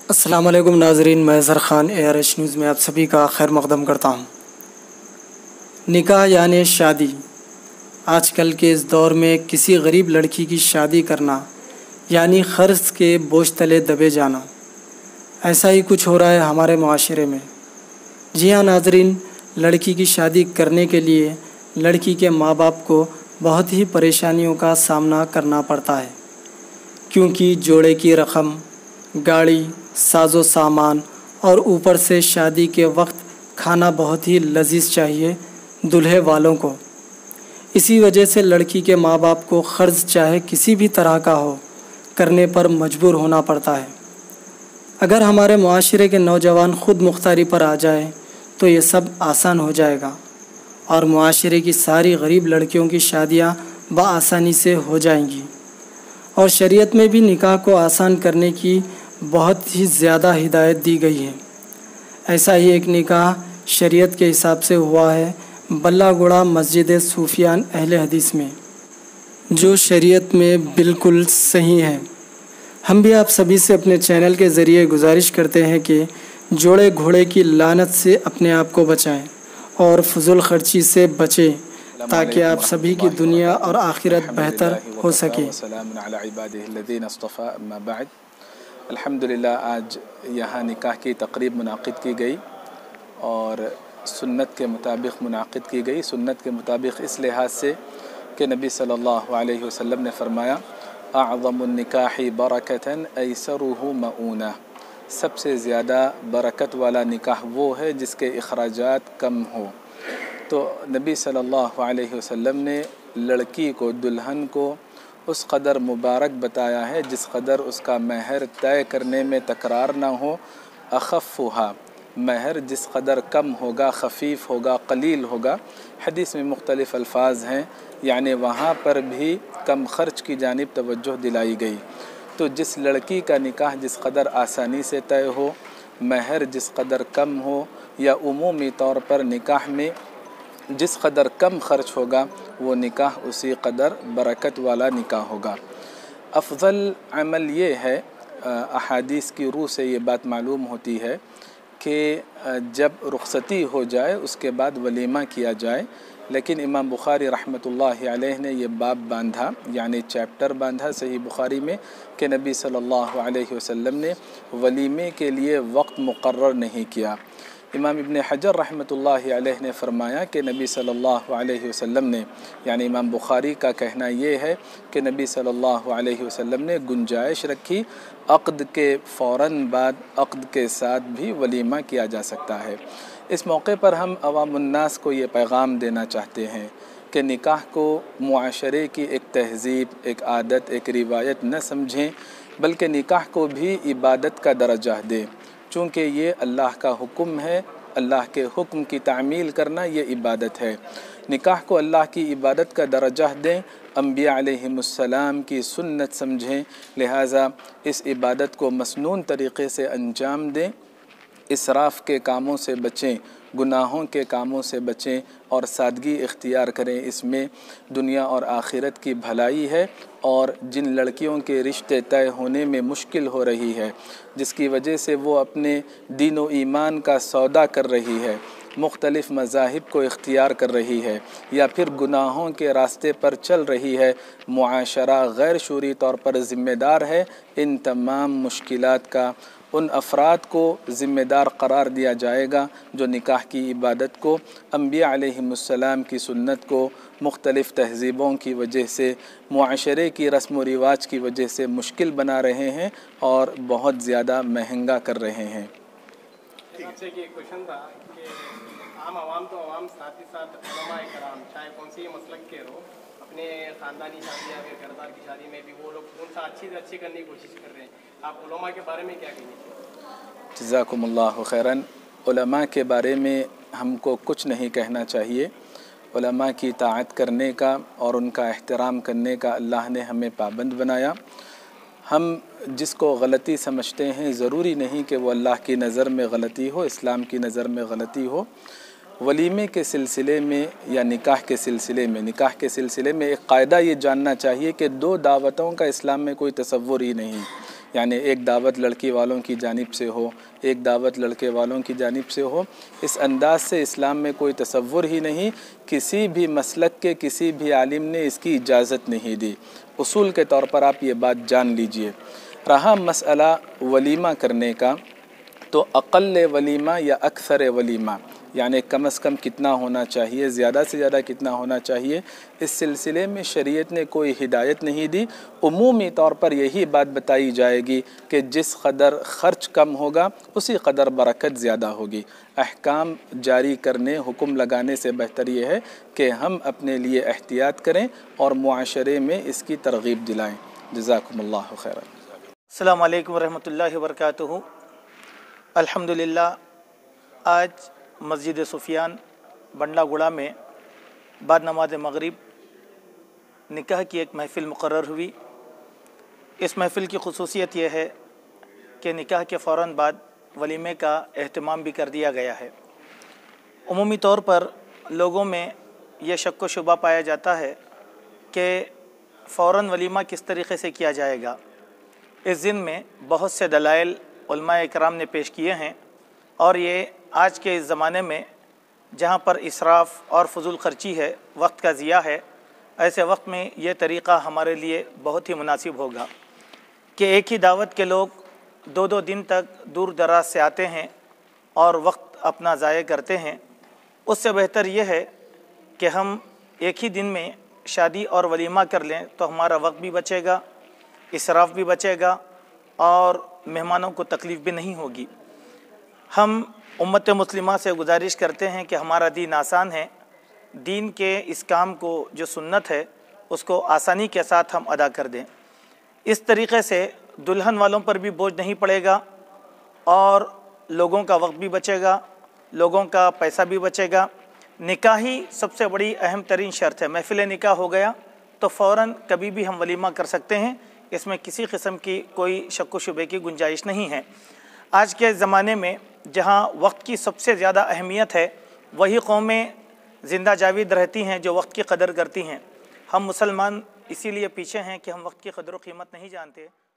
السلام علیکم ناظرین، میں اظہر خان ARH نیوز میں آپ سبھی کا خیر مقدم کرتا ہوں۔ نکاح یعنی شادی۔ آج کل کے اس دور میں کسی غریب لڑکی کی شادی کرنا یعنی قرض کے بوجھ تلے دبے جانا، ایسا ہی کچھ ہو رہا ہے ہمارے معاشرے میں۔ جی ہاں ناظرین، لڑکی کی شادی کرنے کے لیے لڑکی کے ماں باپ کو بہت ہی پریشانیوں کا سامنا کرنا پڑتا ہے، کیونکہ جوڑے کی رقم، گاڑی، ساز و سامان اور اوپر سے شادی کے وقت کھانا بہت ہی لذیذ چاہیے دلہے والوں کو۔ اسی وجہ سے لڑکی کے ماں باپ کو قرض چاہے کسی بھی طرح کا ہو کرنے پر مجبور ہونا پڑتا ہے۔ اگر ہمارے معاشرے کے نوجوان خود مختاری پر آ جائے تو یہ سب آسان ہو جائے گا اور معاشرے کی ساری غریب لڑکیوں کی شادیاں بآسانی سے ہو جائیں گی۔ اور شریعت میں بھی نکاح کو آسان کرنے کی بہت ہی زیادہ ہدایت دی گئی ہے۔ ایسا ہی ایک نکاح شریعت کے حساب سے ہوا ہے بلہ گڑھا مسجد صوفیان اہل حدیث میں، جو شریعت میں بالکل صحیح ہے۔ ہم بھی آپ سبھی سے اپنے چینل کے ذریعے گزارش کرتے ہیں کہ جوڑے گھوڑے کی لعنت سے اپنے آپ کو بچائیں اور فضول خرچی سے بچیں، تاکہ آپ سبھی کی دنیا اور آخرت بہتر ہو سکے۔ الحمدللہ آج یہاں نکاح کی تقریب منعقد کی گئی اور سنت کے مطابق منعقد کی گئی۔ سنت کے مطابق اس لحاظ سے کہ نبی صلی اللہ علیہ وسلم نے فرمایا اعظم النکاح برکۃ ایسرہ مؤونہ، سب سے زیادہ برکت والا نکاح وہ ہے جس کے اخراجات کم ہو۔ تو نبی صلی اللہ علیہ وسلم نے لڑکی کو، دلہن کو اس قدر مبارک بتایا ہے جس قدر اس کا مہر طے کرنے میں تکرار نہ ہو۔ اخفھا، مہر جس قدر کم ہوگا، خفیف ہوگا، قلیل ہوگا۔ حدیث میں مختلف الفاظ ہیں، یعنی وہاں پر بھی کم خرچ کی جانب توجہ دلائی گئی۔ تو جس لڑکی کا نکاح جس قدر آسانی سے طے ہو، مہر جس قدر کم ہو، یا عمومی طور پر نکاح میں جس قدر کم خرچ ہوگا وہ نکاح اسی قدر برکت والا نکاح ہوگا۔ افضل عمل یہ ہے، احادیث کی روح سے یہ بات معلوم ہوتی ہے کہ جب رخصتی ہو جائے اس کے بعد ولیمہ کیا جائے، لیکن امام بخاری رحمۃ اللہ علیہ نے یہ باب باندھا، یعنی چیپٹر باندھا صحیح بخاری میں کہ نبی صلی اللہ علیہ وسلم نے ولیمے کے لیے وقت مقرر نہیں کیا۔ امام ابن حجر رحمۃ اللہ علیہ نے فرمایا کہ نبی صلی اللہ علیہ وسلم نے، یعنی امام بخاری کا کہنا یہ ہے کہ نبی صلی اللہ علیہ وسلم نے گنجائش رکھی عقد کے فوراً بعد عقد کے ساتھ بھی ولیمہ کیا جا سکتا ہے۔ اس موقع پر ہم عوام الناس کو یہ پیغام دینا چاہتے ہیں کہ نکاح کو معاشرے کی ایک تہذیب، ایک عادت، ایک روایت نہ سمجھیں، بلکہ نکاح کو بھی عبادت کا درجہ دیں، چونکہ یہ اللہ کا حکم ہے۔ اللہ کے حکم کی تعمیل کرنا یہ عبادت ہے۔ نکاح کو اللہ کی عبادت کا درجہ دیں، انبیاء علیہم السلام کی سنت سمجھیں، لہٰذا اس عبادت کو مسنون طریقے سے انجام دیں، اسراف کے کاموں سے بچیں، گناہوں کے کاموں سے بچیں اور سادگی اختیار کریں۔ اس میں دنیا اور آخرت کی بھلائی ہے۔ اور جن لڑکیوں کے رشتے طے ہونے میں مشکل ہو رہی ہے، جس کی وجہ سے وہ اپنے دین و ایمان کا سودا کر رہی ہے، مختلف مذاہب کو اختیار کر رہی ہے، یا پھر گناہوں کے راستے پر چل رہی ہے، معاشرہ غیر شعوری طور پر ذمہ دار ہے، ان تمام مشکلات کا ان افراد کو ذمہ دار قرار دیا جائے گا جو نکاح کی عبادت کو، انبیاء علیہم السلام کی سنت کو مختلف تہذیبوں کی وجہ سے، معاشرے کی رسم و رواج کی وجہ سے مشکل بنا رہے ہیں اور بہت زیادہ مہنگا کر رہے ہیں۔ آپ سے ایک کوشچن تھا کہ عام عوام تو عوام، ساتھ ہی ساتھ علماء کرام، چاہے کون سی مسلک کے ہو، اپنے خاندانی شادی یا پھر گھردار کی شادی میں بھی وہ لوگ کون سا اچھی سے اچھی کرنے کی کوشش کر رہے ہیں، آپ علماء کے بارے میں کیا کہیں گے؟ جزاکم اللہ خیراً۔ علماء کے بارے میں ہم کو کچھ نہیں کہنا چاہیے۔ علماء کی طاعت کرنے کا اور ان کا احترام کرنے کا اللہ نے ہمیں پابند بنایا۔ ہم جس کو غلطی سمجھتے ہیں ضروری نہیں کہ وہ اللہ کی نظر میں غلطی ہو، اسلام کی نظر میں غلطی ہو۔ ولیمے کے سلسلے میں یا نکاح کے سلسلے میں ایک قاعدہ یہ جاننا چاہیے کہ دو دعوتوں کا اسلام میں کوئی تصور ہی نہیں۔ यानी एक दावत लड़की वालों की जानिब से हो, एक दावत लड़के वालों की जानिब से हो। इस अंदाज से इस्लाम में कोई तसव्वुर ही नहीं, किसी भी मसलक के किसी भी आलिम ने इसकी इजाज़त नहीं दी। उसूल के तौर पर आप ये बात जान लीजिए। रहा मसला वलीमा करने का, तो अक़ल्ल वलीमा या अक्सर वलीमा यानी कम अज़ कम कितना होना चाहिए, ज़्यादा से ज़्यादा कितना होना चाहिए, इस सिलसिले में शरीयत ने कोई हिदायत नहीं दी। उमूमी तौर पर यही बात बताई जाएगी कि जिस कदर ख़र्च कम होगा उसी कदर बरकत ज़्यादा होगी। अहकाम जारी करने, हुक्म लगाने से बेहतर ये है कि हम अपने लिए एहतियात करें और मुआशरे में इसकी तरगीब दिलाएँ। जज़ाकुमुल्लाहु खैरन। अस्सलामु अलैकुम वरहमतुल्लाहि वबरकातुहू। अल्हम्दुलिल्लाह, आज मस्जिद सुफियान बंडलागुड़ा में बाद नमाज मगरिब निकाह की एक महफ़िल मुक़र्रर हुई। इस महफ़िल की ख़ुसूसियत यह है कि निकाह के फ़ौरन बाद वलीमे का एहतमाम भी कर दिया गया है। उमूमी तौर पर लोगों में यह शक व शुबा पाया जाता है कि फ़ौरन वलीमा किस तरीक़े से किया जाएगा। इस दिन में बहुत से दलाइल उलमाए इकराम ने पेश किए हैं और ये आज के इस ज़माने में जहाँ पर इसराफ़ और फजूल ख़र्ची है, वक्त का ज़िया है, ऐसे वक्त में ये तरीक़ा हमारे लिए बहुत ही मुनासिब होगा कि एक ही दावत के लोग दो दो दिन तक दूर दराज से आते हैं और वक्त अपना ज़ाया करते हैं। उससे बेहतर यह है कि हम एक ही दिन में शादी और वलीमा कर लें तो हमारा वक्त भी बचेगा, इसराफ़ भी बचेगा और मेहमानों को तकलीफ़ भी नहीं होगी। हम उम्मत मुस्लिमा से गुजारिश करते हैं कि हमारा दीन आसान है। दीन के इस काम को जो सुन्नत है उसको आसानी के साथ हम अदा कर दें। इस तरीक़े से दुल्हन वालों पर भी बोझ नहीं पड़ेगा और लोगों का वक्त भी बचेगा, लोगों का पैसा भी बचेगा। निकाह ही सबसे बड़ी अहम तरीन शर्त है। महफ़िल निकाह हो गया तो फ़ौरन कभी भी हम वलीमा कर सकते हैं, इसमें किसी किस्म की कोई शक व शुबे की गुंजाइश नहीं है। आज के ज़माने में जहाँ वक्त की सबसे ज़्यादा अहमियत है, वही कौमें ज़िंदा जावीद रहती हैं जो वक्त की कदर करती हैं। हम मुसलमान इसीलिए पीछे हैं कि हम वक्त की कदर व कीमत नहीं जानते।